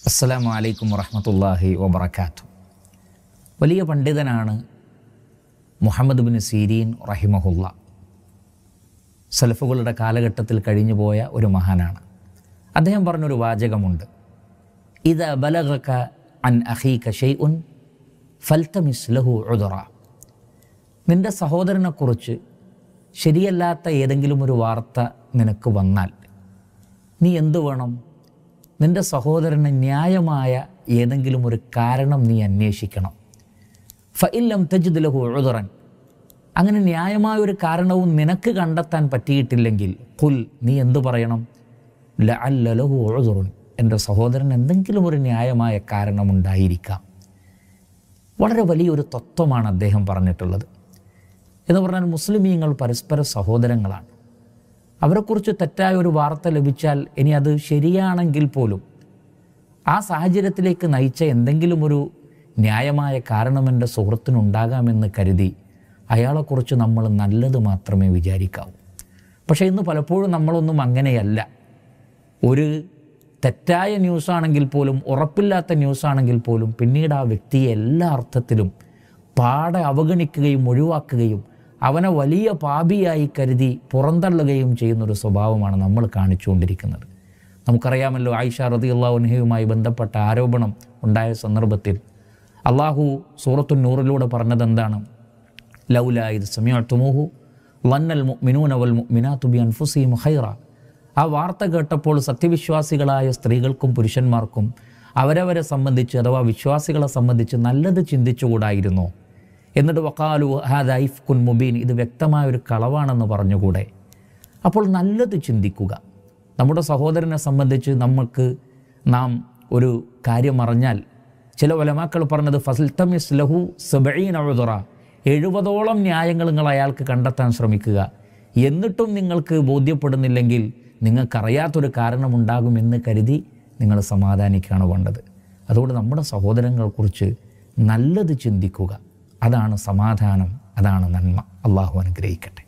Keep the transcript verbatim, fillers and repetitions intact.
അസ്സലാമു അലൈക്കും വറഹ്മത്തുള്ളാഹി വബറകാതുഹു. വലിയ പണ്ഡിതനാണ് മുഹമ്മദ് ബിൻ സീരീൻ റഹിമഹുല്ല. സലഫുകളുടെ കാലഘട്ടത്തിൽ കഴിഞ്ഞുപോയ ഒരു മഹാനാണ്. അദ്ദേഹം പറഞ്ഞൊരു വാചകമുണ്ട്, ഇദാ ബലഗക അൻ അഖീക ഷൈഉൻ ഫൽതമിസ് ലഹു ഉദ്റ. നിൻ്റെ സഹോദരനെക്കുറിച്ച് ശരിയല്ലാത്ത ഏതെങ്കിലും ഒരു വാർത്ത നിനക്ക് വന്നാൽ നീ എന്തു വേണം? നിൻ്റെ സഹോദരന് ന്യായമായ ഏതെങ്കിലും ഒരു കാരണം നീ അന്വേഷിക്കണം. ഫഇല്ലം തജിദ് ലഹു ഉദ്റൻ, അങ്ങനെ ന്യായമായ ഒരു കാരണവും നിനക്ക് കണ്ടെത്താൻ പറ്റിയിട്ടില്ലെങ്കിൽ ഖുൽ, നീ എന്തു പറയണം? ലഅല്ല ലഹു ഉദ്റുൻ, എൻ്റെ സഹോദരൻ എന്തെങ്കിലും ഒരു ന്യായമായ കാരണമുണ്ടായിരിക്കാം. വളരെ വലിയൊരു തത്വമാണ് അദ്ദേഹം പറഞ്ഞിട്ടുള്ളത്. എന്ന് പറഞ്ഞാൽ മുസ്ലിമീങ്ങൾ പരസ്പര സഹോദരങ്ങളാണ്. അവരെക്കുറിച്ച് തെറ്റായ ഒരു വാർത്ത ലഭിച്ചാൽ ഇനി അത് ശരിയാണെങ്കിൽ പോലും ആ സാഹചര്യത്തിലേക്ക് നയിച്ച എന്തെങ്കിലും ഒരു ന്യായമായ കാരണം എൻ്റെ സുഹൃത്തിനുണ്ടാകാമെന്ന് കരുതി അയാളെക്കുറിച്ച് നമ്മൾ നല്ലത് മാത്രമേ വിചാരിക്കാവൂ. പക്ഷേ ഇന്ന് പലപ്പോഴും നമ്മളൊന്നും അങ്ങനെയല്ല. ഒരു തെറ്റായ ന്യൂസാണെങ്കിൽ പോലും, ഉറപ്പില്ലാത്ത ന്യൂസാണെങ്കിൽ പോലും പിന്നീട് ആ വ്യക്തിയെ എല്ലാ അർത്ഥത്തിലും പാടെ അവഗണിക്കുകയും ഒഴിവാക്കുകയും അവനെ വലിയ പാപിയായി കരുതി പുറന്തള്ളുകയും ചെയ്യുന്നൊരു സ്വഭാവമാണ് നമ്മൾ കാണിച്ചുകൊണ്ടിരിക്കുന്നത്. നമുക്കറിയാമല്ലോ, ആയിഷ റളിയല്ലാഹു അൻഹയുമായി ബന്ധപ്പെട്ട ആരോപണം ഉണ്ടായ സന്ദർഭത്തിൽ അള്ളാഹു സൂറത്തുൻ നൂറിലൂടെ പറഞ്ഞത് എന്താണ്? ലൗലാ ഇദ് സമിഅ്തുമൂഹു ളന്നൽ മുഅ്മിനൂന വൽ മുഅ്മിനാതു ബി അൻഫുസിഹിം ഖൈറ. ആ വാർത്ത കേട്ടപ്പോൾ സത്യവിശ്വാസികളായ സ്ത്രീകൾക്കും പുരുഷന്മാർക്കും അവരവരെ സംബന്ധിച്ച് അഥവാ വിശ്വാസികളെ സംബന്ധിച്ച് നല്ലത് ചിന്തിച്ചുകൂടായിരുന്നോ? എന്നിട്ട് വഖാലു ഹാദാ ഇഫ്കുൻ മുബീൻ, ഇത് വ്യക്തമായൊരു കളവാണെന്ന് പറഞ്ഞുകൂടെ? അപ്പോൾ നല്ലത് ചിന്തിക്കുക. നമ്മുടെ സഹോദരനെ സംബന്ധിച്ച് നമുക്ക് നാം ഒരു കാര്യം അറിഞ്ഞാൽ, ചില ഉലമാക്കൾ പറഞ്ഞത് ഫസ്തമിസ് ലഹു സബഈന ഉദ്റ, എഴുപതോളം ന്യായങ്ങൾ നിങ്ങൾ അയാൾക്ക് കണ്ടെത്താൻ ശ്രമിക്കുക. എന്നിട്ടും നിങ്ങൾക്ക് ബോധ്യപ്പെടുന്നില്ലെങ്കിൽ നിങ്ങൾക്കറിയാത്തൊരു കാരണമുണ്ടാകുമെന്ന് കരുതി നിങ്ങൾ സമാധാനിക്കുകയാണ് വേണ്ടത്. അതുകൊണ്ട് നമ്മുടെ സഹോദരങ്ങളെക്കുറിച്ച് നല്ലത് ചിന്തിക്കുക. അതാണ് സമാധാനം, അതാണ് നന്മ. അള്ളാഹു അനുഗ്രഹിക്കട്ടെ.